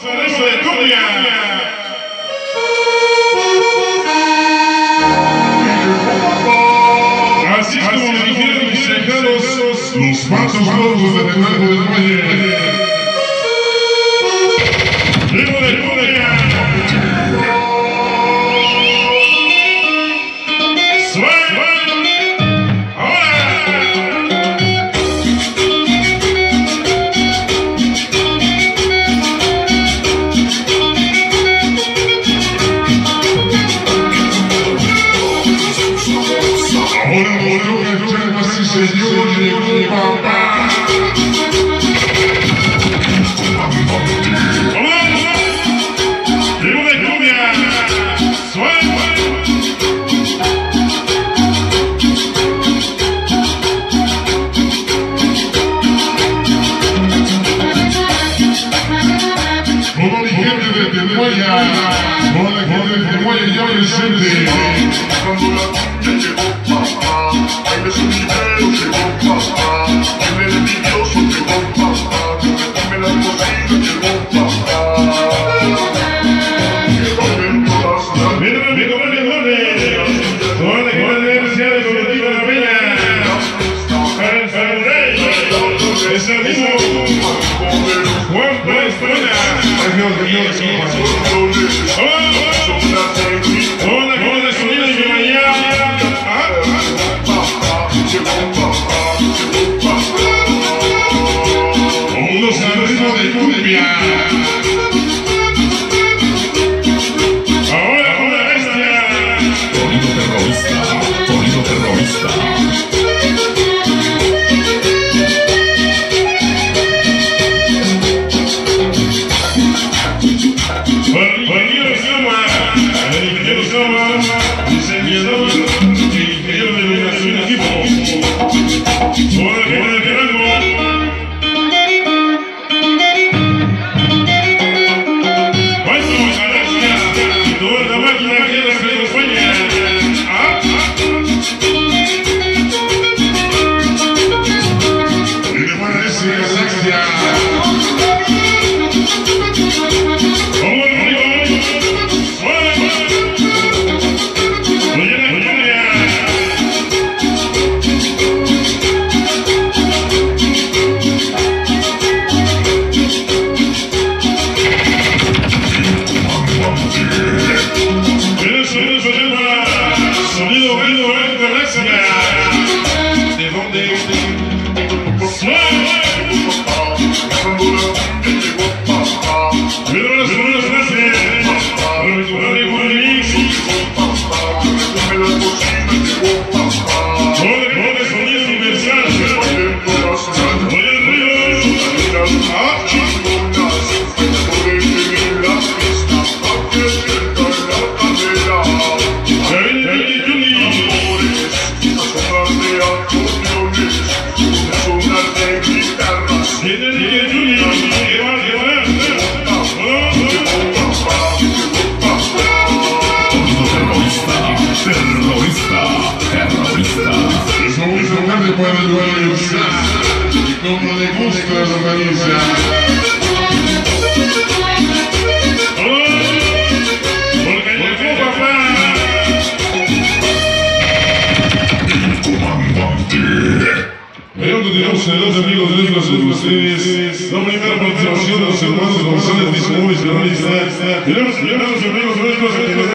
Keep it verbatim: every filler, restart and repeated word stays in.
Sonido de cumbia. Así es como me dijeron mis lejanos, los patos locos de Tenango del Valle. ¡Ritmo de cumbia! ¡Suave! Ahora podemos cantar así, señor, llegó papá. ¡Vamos! ¡Ritmo de cumbia! ¡Suave! Toda mi gente de Temuaya, toda la gente de Temuaya ya presente. Cuando la cumbia llegó papá, baile su dinero llegó papá, baile el envidioso llegó papá, que me come la cocina llegó papá. Que bailen todas las ¡Mira, mira, mira, mira! Toda la gente de la Universidad de Cooperativa La Peña. Para el Samurai. Es el mismo Juan Pérez Buena. Toda la gente de Sonido y Miami. Todos al ritmo de cumbia. Ahora con la bestia. Sonido terrorista, sonido terrorista. Ingeniero Sama, el ingeniero Sama, diseñador y ingeniero de iluminación y equipo. Toda la gente de Tenango. Vamos a la bestia y toda la máquina que es de España. ¿Ah? ¿Y qué parece Galaxia? Sonido ruido de Galaxia. ¿De dónde? ¡Suave! Cuando la cumbia llegó papá, ¡Pero las buenas gracias! ¡Para mi comadre Juan Luis! papá, que me come la cocina llegó papá. ¡Joder, joder, sonido universal! Bailen todas las ¡Oye el ruido! ¡Ah! ¡Ya viene el Billy Juni! ¡Viene el Billy Juni! ¡Qué va, qué va! Sonido terrorista, terrorista, terrorista. Es muy importante para la universidad y como le gusta la organización. ¡Porque llegó papá! Veo que tenemos a dos amigos nuestros con ustedes. La primera participación de los hermanos González Discomóviles, terroristas. Tenemos a los amigos nuestros.